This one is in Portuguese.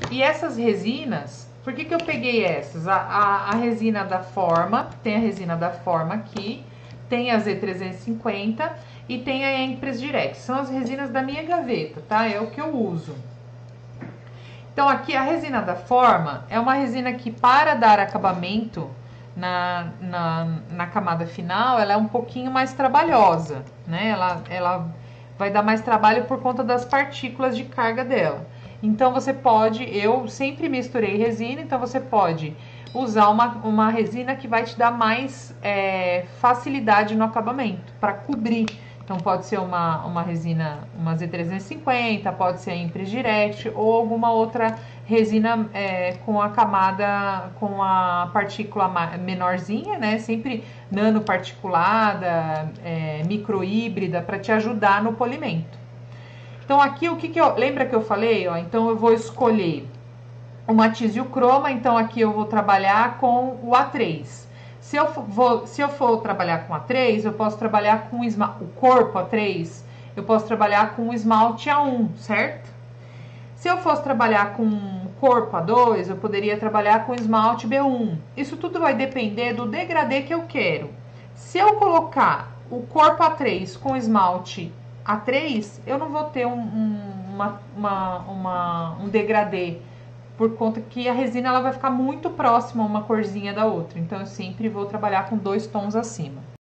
E essas resinas, por que eu peguei essas? A resina da Forma, tem a resina da Forma aqui, tem a Z350 e tem a Empress Direct. São as resinas da minha gaveta, tá? É o que eu uso. Então aqui a resina da Forma é uma resina que, para dar acabamento na camada final, ela é um pouquinho mais trabalhosa, né? Ela vai dar mais trabalho por conta das partículas de carga dela. Então você pode, eu sempre misturei resina, então você pode usar uma resina que vai te dar mais facilidade no acabamento, para cobrir. Então pode ser uma resina, uma Z350, pode ser a Empress Direct ou alguma outra resina com a camada, com a partícula menorzinha, né? Sempre nanoparticulada, microhíbrida, para te ajudar no polimento. Então aqui o que eu... Lembra que eu falei? Ó, então eu vou escolher o matiz e o croma, então aqui eu vou trabalhar com o A3. Se eu for trabalhar com A3, eu posso trabalhar com o corpo A3, eu posso trabalhar com o esmalte A1, certo? Se eu fosse trabalhar com o corpo A2, eu poderia trabalhar com esmalte B1. Isso tudo vai depender do degradê que eu quero. Se eu colocar o corpo A3 com esmalte A3, eu não vou ter um degradê, por conta que a resina ela vai ficar muito próxima uma corzinha da outra. Então eu sempre vou trabalhar com 2 tons acima.